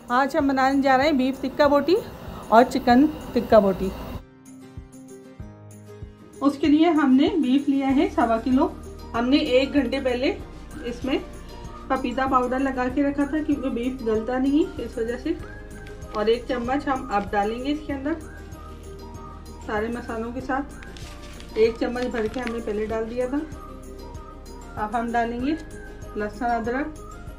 आज हम बनाने जा रहे हैं बीफ टिक्का बोटी और चिकन टिक्का बोटी। उसके लिए हमने बीफ लिया है 1.25 किलो। हमने 1 घंटे पहले इसमें पपीता पाउडर लगा के रखा था क्योंकि बीफ गलता नहीं इस वजह से। और 1 चम्मच हम अब डालेंगे इसके अंदर सारे मसालों के साथ। 1 चम्मच भर के हमने पहले डाल दिया था। अब हम डालेंगे लहसुन अदरक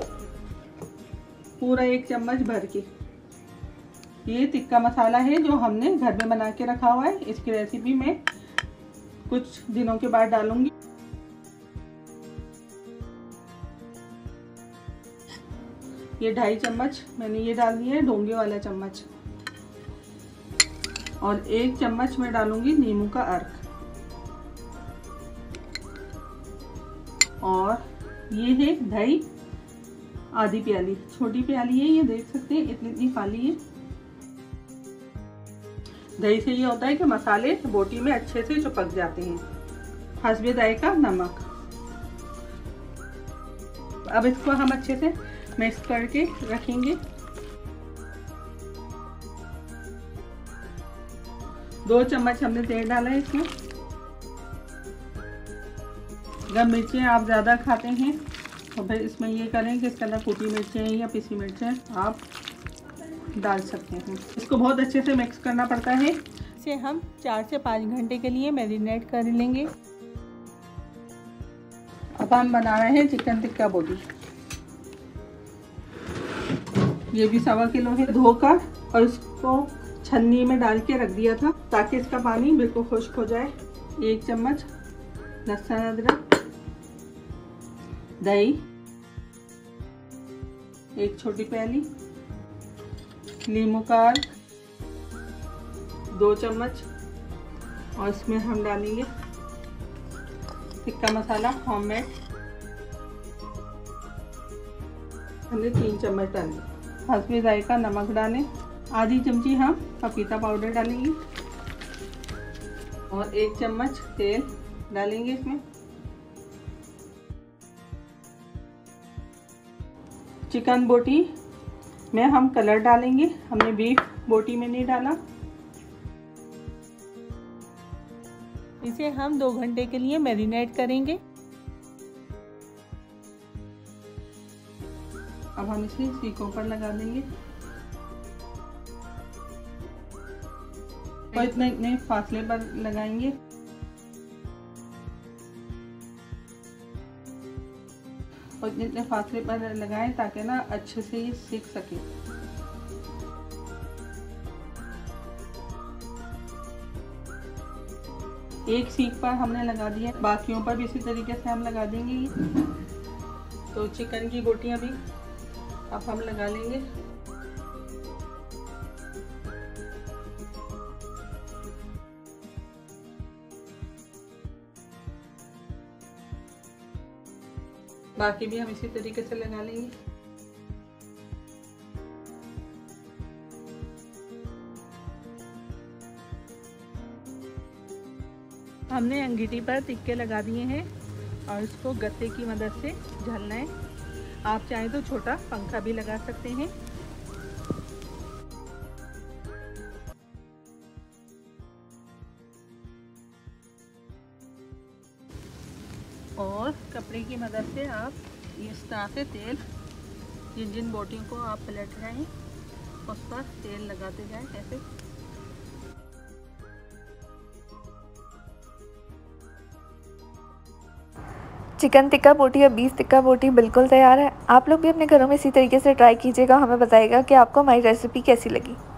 पूरा 1 चम्मच भर के। ये टिक्का मसाला है जो हमने घर में बना के रखा हुआ है। इसकी रेसिपी मैं कुछ दिनों के बाद डालूंगी। ये 2.5 चम्मच मैंने ये डाल दिया है, डोंगे वाला चम्मच। और 1 चम्मच मैं डालूंगी नींबू का अर्क। और ये है दही, आधी प्याली, छोटी प्याली है, ये देख सकते हैं इतनी काली है। दही से ये होता है कि मसाले बोटी में अच्छे से चिपक जाते हैं। हस्बे जायका नमक। अब इसको हम अच्छे से मिक्स करके रखेंगे। 2 चम्मच हमने तेल डाला है इसमें। अगर मिर्चें आप ज़्यादा खाते हैं तो फिर इसमें ये करें कि इसके अंदर कुटी मिर्चें या पिसी मिर्चें आप डाल सकते हैं। इसको बहुत अच्छे से मिक्स करना पड़ता है। इसे हम 4 से 5 घंटे के लिए मैरिनेट कर लेंगे। अब हम बना रहे हैं चिकन टिक्का बोटी। ये भी 1.25 किलो है। धोकर और इसको छन्नी में डाल के रख दिया था ताकि इसका पानी बिल्कुल खुश्क हो जाए। 1 चम्मच लहसुन अदरक, दही 1 छोटी प्याली, नींबू का अर्क 2 चम्मच। और इसमें हम डालेंगे टिक्का मसाला होममेड, हमने 3 चम्मच डाले। हस्बे जायका नमक डालें। आधी चमची हम पपीता पाउडर डालेंगे। और 1 चम्मच तेल डालेंगे इसमें। चिकन बोटी में हम कलर डालेंगे, हमने बीफ बोटी में नहीं डाला। इसे हम 2 घंटे के लिए मैरिनेट करेंगे। अब हम इसे सीखों पर लगा देंगे और इतने फासले पर लगाएंगे। और इतने फासले पर लगाएं ताकि ना अच्छे से ये सीख सके। एक सीख पर हमने लगा दिया, बाकियों पर भी इसी तरीके से हम लगा देंगे ये। तो चिकन की बोटियां भी अब हम लगा लेंगे। बाकी भी हम इसी तरीके से लगा लेंगे। हमने अंगीठी पर टिक्के लगा दिए हैं और इसको गत्ते की मदद से झलना है। आप चाहें तो छोटा पंखा भी लगा सकते हैं। और कपड़े की मदद से आप इस तरह से तेल जिन बोटियों को आप पलट रहे हैं उस पर तेल लगाते जाएं ऐसे। चिकन टिक्का बोटी या बीफ टिक्का बोटी बिल्कुल तैयार है। आप लोग भी अपने घरों में इसी तरीके से ट्राई कीजिएगा। हमें बताइएगा कि आपको हमारी रेसिपी कैसी लगी।